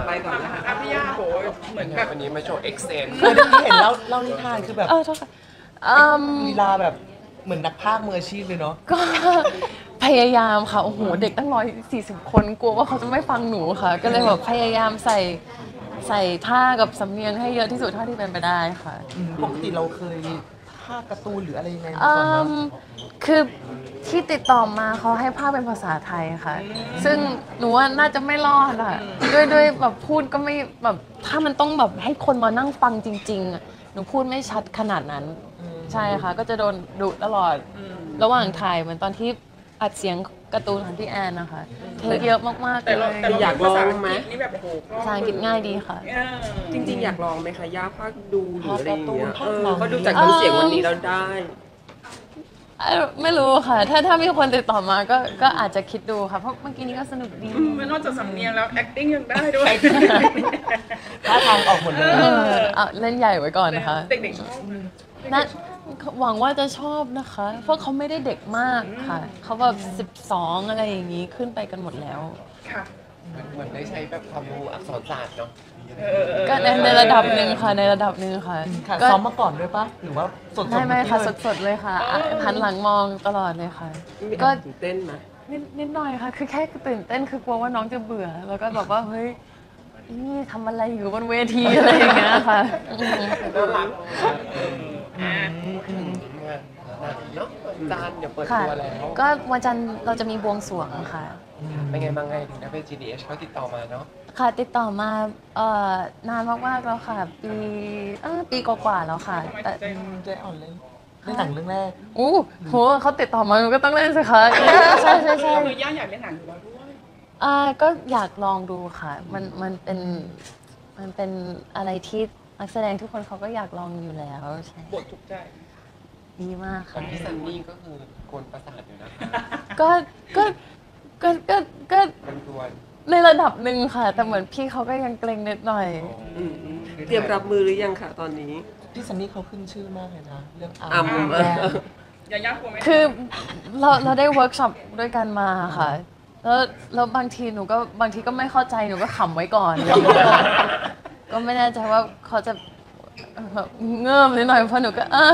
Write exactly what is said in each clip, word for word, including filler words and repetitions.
ไปก่อนนะคะพี่ย่าโหเหมือนแบบวันนี้มาโชว์เอ็กเซนเคยได้เห็นเล่าเล่านิทานคือแบบเออโทษค่ะอืมลีลาแบบเหมือนนักพากย์มืออาชีพเลยเนาะก็พยายามค่ะโอ้โหเด็กตั้งร้อยสี่สิบคนกลัวว่าเขาจะไม่ฟังหนูค่ะ ก็เลยแบบพยายามใส่ใส่ท่ากับสำเนียงให้เยอะที่สุดเท่าที่เป็นไปได้ค่ะปกติเราเคยพากย์การ์ตูนหรืออะไรยังไงมาอืก่อนเนาะมคือที่ติดต่อมาเขาให้ภาคเป็นภาษาไทยค่ะ ซึ่งหนูว่าน่าจะไม่รอดอ่ะด้วยด้วยแบบพูดก็ไม่แบบถ้ามันต้องแบบให้คนมานั่งฟังจริงๆอะหนูพูดไม่ชัดขนาดนั้น ใช่ค่ะก็จะโดนดุตลอดระหว่างถ่ายเหมือนตอนที่อัดเสียงการ์ตูนของพี่แอนนะคะเทคเยอะมากๆเลแต่เรายแต่เราอยากลองไหมนี่แบบโอ้โหภาษาอังกฤษง่ายดีค่ะจริงๆอยากลองไหมคะย่าภาคดูหรืออะไรอย่างเงี้ยภาคเอการ์ตูนภาคหนัอง ก็ดูจากน้ำเสียงวันนี้เราได้เอ่อไม่รู้ค่ะ ถ้าถ้ามีคนติดต่อมาก็ก็อาจจะคิดดูค่ะ เพราะเมื่อกี้นี้ก็สนุกดีมันนอกจากสำเนียงแล้ว acting ยังได้ด้วยท่าทางออกหมดเลยเออเอาเล่นใหญ่ไว้ก่อนนะคะเด็กๆชอบนะหวังว่าจะชอบนะคะ เพราะเขาไม่ได้เด็กมากค่ะ เขาแบบสิบสองอะไรอย่างนี้ขึ้นไปกันหมดแล้วค่ะเหมือนได้ใช้แบบความรู้อักษรศาสตร์เนาะก็ในในระดับหนึ่งค่ะในระดับหนึ่งค่ะค่ะก็ซ้อมมาก่อนด้วยปะหรือว่าสดๆได้ไหมค่ะเอกี้เลยสดๆเลยค่ะอ่ะหันหลังมองตลอดเลยค่ะ ก็ตื่นเต้นไหมนิดนิดหน่อยค่ะ คือแค่ตื่นเต้นคือกลัวว่าน้องจะเบื่อ แล้วก็แบบว่าเฮ้ยนี่ทำอะไรอยู่บนเวทีอะไรอย่างเงี้ยค่ะอืมน่ารักอ่าเนาะจานเดี๋ยวเปิดค่ะตัวแล้วก็วันจันทร์เราจะมีบวงสรวงค่ะเป็นไงบ้างไงถึงได้เป็น จี ดี เอช เขาติดต่อมาเนาะค่ะติดต่อมาเอ่อนานมากๆแล้วค่ะ ปีเออปีกว่าๆแล้วค่ะแต่อืมใจอ่อนเลยในหนังเรื่องแรกอู้โหเขาติดต่อมาหนูก็ต้องเล่นสิคะใช่ใช่ใช่คือย่าอยากเล่นหนังอยู่แล้วด้วยอ่าก็อยากลองดูค่ะ มันมันเป็นมันเป็นอะไรที่นักแสดงทุกคนเขาก็อยากลองอยู่แล้วใช่บทถูกใจดีมากตอค่ะนพี่ซันนี่ก็คือกวนประสาทอยู่นะก็ก็ก็ก็ก็มันกวนในระดับหนึ่งค่ะ แต่เหมือนพี่เขาก็ยังเกรงนิดหน่อยอืมอืมเตรียมรับมือหรือยังคะตอนนี้พี่ซันนี่เขาขึ้นชื่อมากเลยนะ เรื่องอาอ่ำร์มเอออย่ายากกลัวไหมคือเราเราได้เวิร์กช็อปด้วยกันมาค่ะ แล้วแล้วบางทีหนูก็บางทีก็ไม่เข้าใจหนูก็ขำไว้ก่อน ก็ไม่แน่ใจว่าเขาจะแบบเงิบนิดหน่อยเพราะหนูก็ อ่า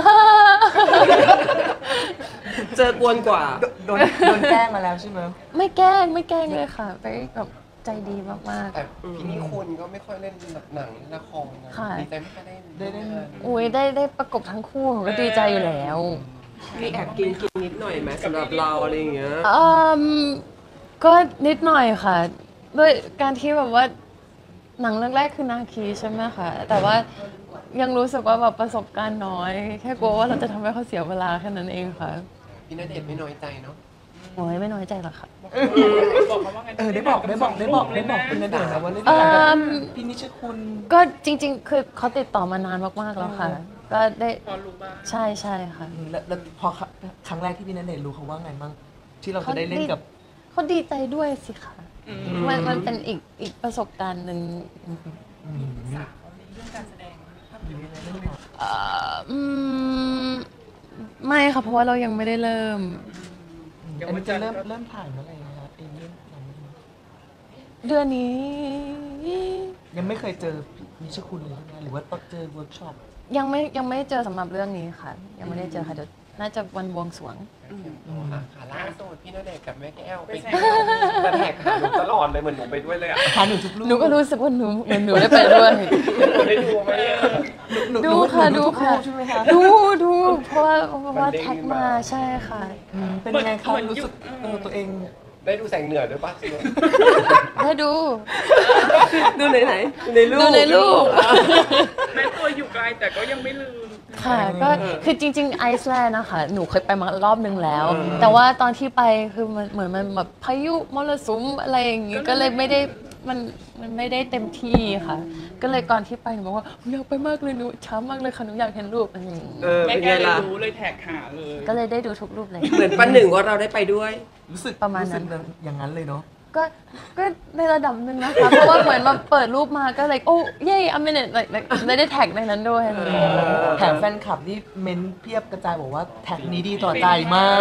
เจอกวนกว่าโดนโดนแกล้งมาแล้วใช่ไหมไม่แกล้งไม่แกล้งเลยค่ะ ไปแบบใจดีมากแต่พี่นิคุณก็ไม่ค่อยเล่นหนังละครนะค่ะดีใจไม่ค่อยได้ได้เล่นๆอุ้ยได้ได้ประกบทั้งคู่หนูก็ดีใจอยู่แล้วมีแอบกินกินนิดหน่อยไหมสำหรับเราอะไรอย่างเงี้ยอืมก็นิดหน่อยค่ะ ด้วยการที่แบบว่าหนังเรื่องแรกคือนาคีใช่ไหมคะแต่ว่ายังรู้สึกว่าแบบประสบการณ์น้อย แค่กลัวว่าเราจะทำให้เขาเสียเวลาแค่นั้นเองค่ะพี่ณเดชน์ไม่น้อยใจเนาะโอ้ยไม่น้อยใจหรอกค่ะบอกเขาว่าไงเออได้บอกได้บอกได้บอกได้บอกคุณณเดชน์นะว่าเล่นเอิ่กับมพี่นิชคุณก็จริง ๆ คือเขาติดต่อมานานมากๆแล้วค่ะ ก็ได้พอรู้บ้างใช่ใช่ค่ะแล้วแล้วพอครั้งแรกที่พี่ณเดชน์รู้เขาว่าไงบ้างที่เราจะได้เล่นกับเขาดีใจด้วยสิค่ะอืมมันมันเป็นอีกอีกประสบการณ์หนึ่งอืมเรื่องการแสดงเอ่ออืมไม่ค่ะ เพราะว่าเรายังไม่ได้เริ่มอันนี้จะเริ่มเริ่มถ่ายเมื่อไหร่นะครับเองเรื่องหนังเรื่องนี้เดือนนี้ยังไม่เคยเจอนิชคุณเลยใช่ไหมหรือว่าต้องเจอเวิร์กช็อปยังไม่ยังไม่ได้เจอสำหรับเรื่องนี้ค่ะ ยังไม่ได้เจอค่ะเดี๋ยวน่าจะวันบวงสรวงอ่ะค่ะล่าสุดพี่ณเดชน์กับแม่แก้วไปเที่ยวมาแท็กหาหนูตลอดเลยเหมือนหนูไปด้วยเลยอ่ะทานหนูทุกลูกหนูก็รู้สึกว่าหนูเหมือนหนูได้ไปด้วยได้ดูไหมเนี่ยหนูหนูดูค่ะหนูดูทุกค่ะลูกใช่ไหมคะดูดูเพราะว่าเพราะว่ามันเด้งแท็กขึ้นมามาใช่ค่ะอืมเป็นยังไงคะรู้สึกเออตัวเองได้ดูแสงเหนือด้วยป่ะได้ดูดูไหนไหนในรูปดูในรูปแม้ตัวอยู่ไกลแต่ก็ยังไม่ลืมค่ะก็คือจริงๆไอซ์แลนด์นะคะหนูเคยไปมารอบนึงแล้ว แต่ว่าตอนที่ไปคือมันเหมือนมันแบบพายุมรสุมอะไรอย่างงี้ก็เลยไม่ได้มันมันไม่ได้เต็มที่ค่ะ ก็เลยก่อนที่ไปหนูบอกว่าหนูอยากไปมากเลยหนูช้ามากเลยค่ะหนูอยากเห็นรูปอะไรอย่างงี้เออแม่เป็นแก้ไงเลยล่ะรู้เลยแท็กหาเลยก็เลยได้ดูทุกรูปเลยเหมือนปันหนึ่งว่าเราได้ไปด้วยรู้สึกประมาณนั้นสึกอย่างนั้นเลยเนาะก็ก็ในระดับหนึ่งนะคะ เพราะว่าเหมือนมาเปิดรูปมาก็เลยโอ้เย่อเมเนตเลยได้แท็กในนั้นด้วยอะไรอย่างเงี้ยแถมแฟนคลับนี่เม้นเพียบกระจายบอกว่าแท็กนี้ดีต่อใจมาก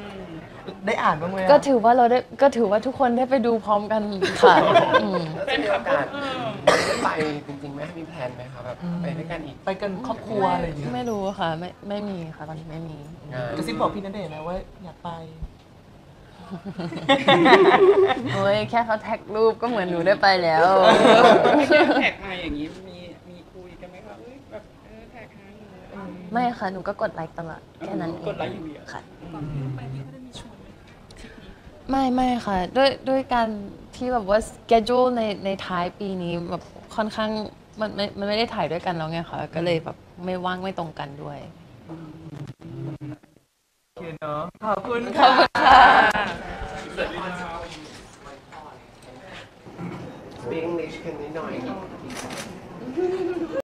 ได้อ่านบ้างไหมอะก็ถือว่าเราได้ก็ถือว่าทุกคนได้ไปดูพร้อมกันค่ะอืมแฟนคลับโอกาสเออได้ไปจริงๆไหมมีแพลนไหมคะแบบไปด้วยกันอีกไปกันครอบครัวอะไรอย่างเงี้ยไม่รู้ค่ะ ไม่ไม่มีค่ะตอนนี้ไม่มีงานกระซิบบอกพี่ณเดชน์นะว่าอยากไปโอ้ยแค่เขาแท็กรูปก็เหมือนหนูได้ไปแล้วแท็กมาอย่างนี้มีมีคุยกันไหมคะเอ้ยแบบเออแท็กหาหนูอะไรอย่างเงี้ยไม่ค่ะ หนูก็กดไลค์ตลอดแค่นั้นเองกดไลค์อยู่เดียวค่ะก่อนที่ไปนี่เขาได้มีชวนไหมทริปนี้ไม่ไม่ค่ะ ด้วยด้วยการที่แบบว่า schedule ในในท้ายปีนี้แบบค่อนข้างมันไม่มันไม่ได้ถ่ายด้วยกันแล้วไงคะก็เลยแบบไม่ว่างไม่ตรงกันด้วยโอเคเนาะ ขอบคุณค่ะ Speak English กันนิดหน่อย